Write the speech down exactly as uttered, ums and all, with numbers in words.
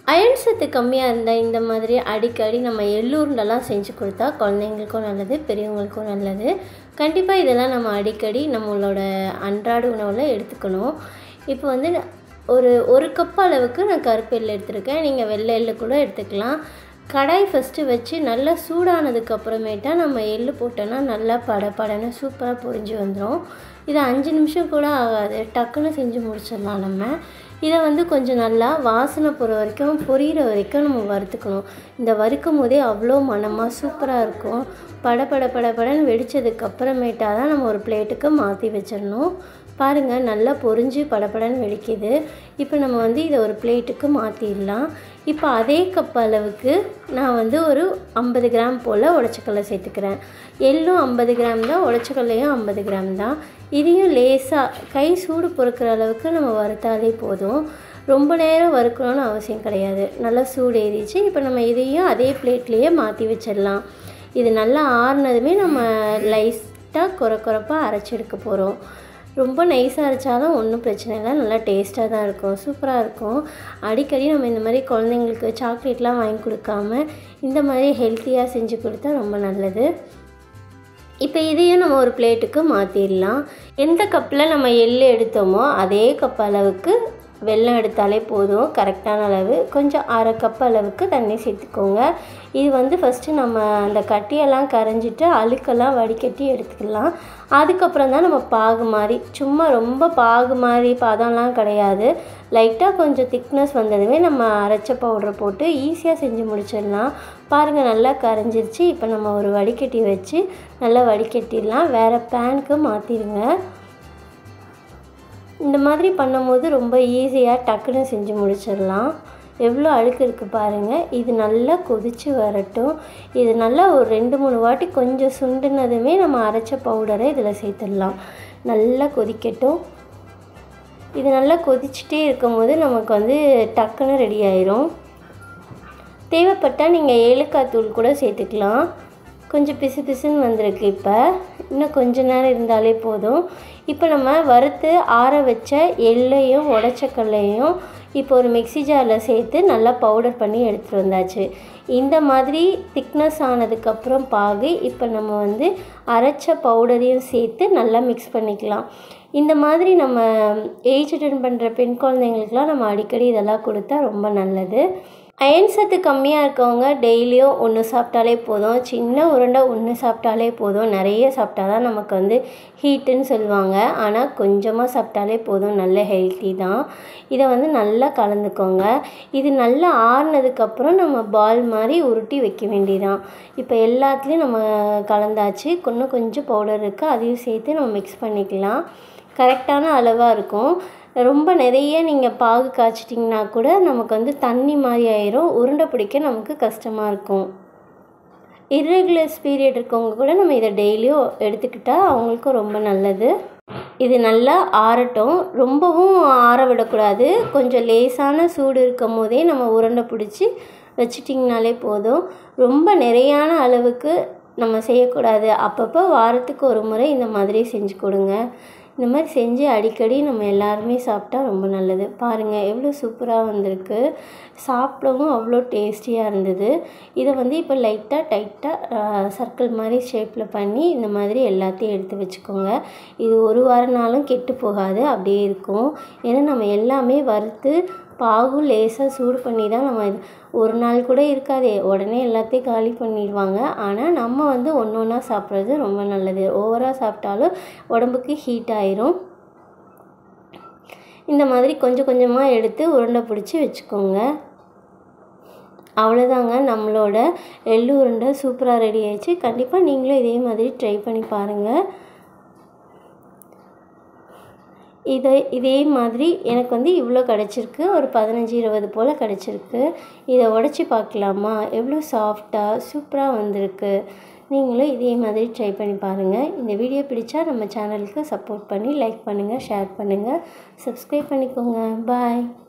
Iron சத்து கம்மியாக இருந்தால் இந்த மாதிரி அடிக்கடி நம்ம எள்ளு உருண்டைலாம் செஞ்சு கொடுத்தா குழந்தைங்களுக்கும் நல்லது, பெரியவங்களுக்கும் நல்லது. கண்டிப்பாக இதெல்லாம் நம்ம அடிக்கடி நம்மளோட அன்றாட உணவில் எடுத்துக்கணும். இப்போ வந்து ஒரு ஒரு கப் அளவுக்கு நான் கருப்பு எள்ளு எடுத்துருக்கேன். நீங்கள் வெள்ளை எள்ளு கூட எடுத்துக்கலாம். கடாய் ஃபஸ்ட்டு வச்சு நல்லா சூடானதுக்கு அப்புறமேட்டா நம்ம எள்ளு போட்டோன்னா நல்லா பட படன்னு சூப்பராக பொரிஞ்சு வந்துடும். இது அஞ்சு நிமிஷம் கூட ஆகாது, டக்குன்னு செஞ்சு முடிச்சிடலாம். நம்ம இதை வந்து கொஞ்சம் நல்லா வாசனை போகிற வரைக்கும் பொரியிற வரைக்கும் நம்ம வறுத்துக்கணும். இந்த வறுக்கும் போதே அவ்வளோ மணமாக சூப்பராக இருக்கும். பட பட பட படன்னு வெடித்ததுக்கு அப்புறமேட்டா தான் நம்ம ஒரு பிளேட்டுக்கு மாற்றி வச்சிடணும். பாருங்கள், நல்லா பொரிஞ்சு படப்படன்னு வெடிக்குது. இப்போ நம்ம வந்து இதை ஒரு பிளேட்டுக்கு மாற்றிடலாம். இப்போ அதே கப் அளவுக்கு நான் வந்து ஒரு ஐம்பது கிராம் போல் உடச்சக்கல்லை சேர்த்துக்கிறேன். எள்ளும் ஐம்பது கிராம் தான், உடச்சக்கல்லையும் ஐம்பது கிராம் தான். இதையும் லேசாக கை சூடு பொறுக்கிற அளவுக்கு நம்ம வறுத்தாலே போதும். ரொம்ப நேரம் வறுக்கணும்னு அவசியம் கிடையாது. நல்லா சூடு ஏறிச்சு. இப்போ நம்ம இதையும் அதே பிளேட்லேயே மாற்றி வச்சிடலாம். இது நல்லா ஆறுனதுமே நம்ம லைட்டாக குறை குறைப்பாக அரைச்சி எடுக்க போகிறோம். ரொம்ப நைஸாக அரைச்சாலும் ஒன்றும் பிரச்சனை இல்லை, நல்லா டேஸ்ட்டாக தான் இருக்கும், சூப்பராக இருக்கும். அடிக்கடி நம்ம இந்த மாதிரி குழந்தைங்களுக்கு சாக்லேட்லாம் வாங்கி கொடுக்காம இந்த மாதிரி ஹெல்த்தியாக செஞ்சு கொடுத்தா ரொம்ப நல்லது. இப்போ இதையும் நம்ம ஒரு பிளேட்டுக்கு மாற்றிடலாம். எந்த கப்பில் நம்ம எள்ளு எடுத்தோமோ அதே கப் அளவுக்கு வெல்லம் எடுத்தாலே போதும், கரெக்டான அளவு. கொஞ்சம் அரை கப் அளவுக்கு தண்ணி சேர்த்துக்கோங்க. இது வந்து ஃபஸ்ட்டு நம்ம அந்த கட்டியெல்லாம் கரைஞ்சிட்டு அழுக்கெல்லாம் வடிகட்டி எடுத்துக்கலாம். அதுக்கப்புறம் தான் நம்ம பாகு மாதிரி, சும்மா ரொம்ப பாகு மாதிரி பதம்லாம் கிடையாது, லைட்டாக கொஞ்சம் திக்னஸ் வந்ததுமே நம்ம அரைச்ச பவுடரை போட்டு ஈஸியாக செஞ்சு முடிச்சிடலாம். பாருங்கள், நல்லா கரைஞ்சிருச்சு. இப்போ நம்ம ஒரு வடிகட்டி வச்சு நல்லா வடிகட்டிடலாம். வேறு பேனுக்கு மாற்றிடுங்க. இந்த மாதிரி பண்ணும்போது ரொம்ப ஈஸியாக டக்குன்னு செஞ்சு முடிச்சிடலாம். எவ்வளோ அழுக்கு இருக்குது பாருங்கள். இது நல்லா கொதித்து வரட்டும். இது நல்லா ஒரு ரெண்டு மூணு வாட்டி கொஞ்சம் சுண்டுனதுமே நம்ம அரைச்ச பவுடரை இதில் சேர்த்துடலாம். நல்லா கொதிக்கட்டும். இது நல்லா கொதிச்சுட்டே இருக்கும்போது நமக்கு வந்து டக்குன்னு ரெடி ஆயிரும். தேவைப்பட்டால் நீங்கள் ஏலக்காய் தூள் கூட சேர்த்துக்கலாம். கொஞ்சம் பிசு பிசுன்னு வந்திருக்கு. இப்போ இன்னும் கொஞ்ச நேரம் இருந்தாலே போதும். இப்போ நம்ம வறுத்து ஆற வச்ச எள்ளையும் உடச்சக்கல்லையும் இப்போ ஒரு மிக்ஸி ஜாரில் சேர்த்து நல்லா பவுடர் பண்ணி எடுத்துகிட்டு வந்தாச்சு. இந்த மாதிரி திக்னஸ் ஆனதுக்கப்புறம் பாகு இப்போ நம்ம வந்து அரைச்ச பவுடரையும் சேர்த்து நல்லா மிக்ஸ் பண்ணிக்கலாம். இந்த மாதிரி நம்ம ஏஜ் அட்டெண்ட் பண்ணுற பெண் குழந்தைங்களுக்கெலாம் நம்ம அடிக்கடி இதெல்லாம் கொடுத்தா ரொம்ப நல்லது. அயர்ன் சத்து கம்மியாக இருக்கவங்க டெய்லியும் ஒன்று சாப்பிட்டாலே போதும். சின்ன உருண்டை ஒன்று சாப்பிட்டாலே போதும். நிறைய சாப்பிட்டா தான் நமக்கு வந்து ஹீட்டுன்னு சொல்லுவாங்க. ஆனால் கொஞ்சமாக சாப்பிட்டாலே போதும், நல்ல ஹெல்த்தி தான். இதை வந்து நல்லா கலந்துக்கோங்க. இது நல்லா ஆறுனதுக்கப்புறம் நம்ம பால் மாதிரி உருட்டி வைக்க வேண்டியதான். இப்போ எல்லாத்துலேயும் நம்ம கலந்தாச்சு. இன்னும் கொஞ்சம் பவுடர் இருக்குது, அதையும் சேர்த்து நம்ம மிக்ஸ் பண்ணிக்கலாம். கரெக்டான அளவாக இருக்கும். ரொம்ப நிறைய நீங்கள் பாகு காய்ச்சிட்டிங்கன்னா கூட நமக்கு வந்து தண்ணி மாதிரி ஆயிரும், உருண்டை பிடிக்க நமக்கு கஷ்டமாக இருக்கும். இர்ரெகுலர்ஸ் பீரியட் இருக்கவங்க கூட நம்ம இதை டெய்லியும் எடுத்துக்கிட்டால் அவங்களுக்கும் ரொம்ப நல்லது. இது நல்லா ஆறட்டும். ரொம்பவும் ஆற விடக்கூடாது. கொஞ்சம் லேசான சூடு இருக்கும் போதே நம்ம உருண்டை பிடிச்சி வச்சிட்டிங்கனாலே போதும். ரொம்ப நிறையான அளவுக்கு நம்ம செய்யக்கூடாது. அப்பப்போ வாரத்துக்கு ஒரு முறை இந்த மாதிரி செஞ்சு கொடுங்க. இந்த மாதிரி செஞ்சு அடிக்கடி நம்ம எல்லாருமே சாப்பிட்டா ரொம்ப நல்லது. பாருங்கள், எவ்வளோ சூப்பராக வந்திருக்கு. சாப்பிடவும் அவ்வளோ டேஸ்டியாக இருந்தது. இதை வந்து இப்போ லைட்டாக டைட்டாக சர்க்கிள் மாதிரி ஷேப்பில் பண்ணி இந்த மாதிரி எல்லாத்தையும் எடுத்து வச்சுக்கோங்க. இது ஒரு வாரம்னாலும் கெட்டு போகாது, அப்படியே இருக்கும். ஏன்னா நம்ம எல்லாமே வறுத்து பாகும் லேசாக சூடு பண்ணி தான் நம்ம இது ஒரு நாள் கூட இருக்காதே, உடனே எல்லாத்தையும் காலி பண்ணிடுவாங்க. ஆனால் நம்ம வந்து ஒன்று ஒன்றா சாப்பிட்றது ரொம்ப நல்லது. ஓவராக சாப்பிட்டாலும் உடம்புக்கு ஹீட் ஆயிரும். இந்த மாதிரி கொஞ்சம் கொஞ்சமாக எடுத்து உருண்டை பிடிச்சி வச்சுக்கோங்க. அவ்வளோதாங்க, நம்மளோட எள்ளு உருண்டை சூப்பராக ரெடி ஆயிடுச்சு. கண்டிப்பாக நீங்களும் இதே மாதிரி ட்ரை பண்ணி பாருங்கள். இதை இதே மாதிரி எனக்கு வந்து இவ்வளோ கிடச்சிருக்கு, ஒரு பதினஞ்சு இருபது போல் கிடச்சிருக்கு. இதை உடச்சி பார்க்கலாமா? எவ்வளோ சாஃப்டாக சூப்பராக வந்திருக்கு. நீங்களும் இதே மாதிரி ட்ரை பண்ணி பாருங்கள். இந்த வீடியோ பிடிச்சா நம்ம சேனலுக்கு சப்போர்ட் பண்ணி லைக் பண்ணுங்கள், ஷேர் பண்ணுங்கள், சப்ஸ்கிரைப் பண்ணிக்கோங்க. பாய்.